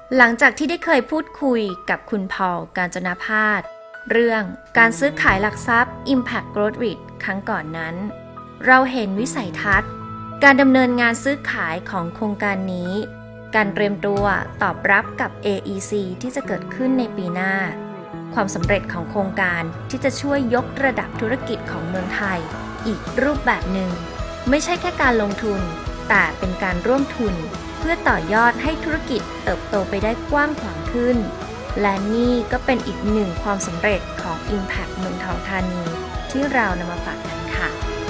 หลังจากที่ได้เคยพูดคุยกับคุณพอล กาญจนพาสเรื่องการซื้อขายหลักทรัพย์ Impact Growth REIT ครั้งก่อนนั้นเราเห็นวิสัยทัศน์การดำเนินงานซื้อขายของโครงการนี้การเตรียมตัวตอบรับกับ AEC ที่จะเกิดขึ้นในปีหน้าความสำเร็จของโครงการที่จะช่วยยกระดับธุรกิจของเมืองไทยอีกรูปแบบหนึ่งไม่ใช่แค่การลงทุนแต่เป็นการร่วมทุนเพื่อต่อยอดให้ธุรกิจเติบโตไปได้กว้างขวางขึ้นและนี่ก็เป็นอีกหนึ่งความสำเร็จของ Impact เมืองทองธานีที่เรานำมาฝากกันค่ะ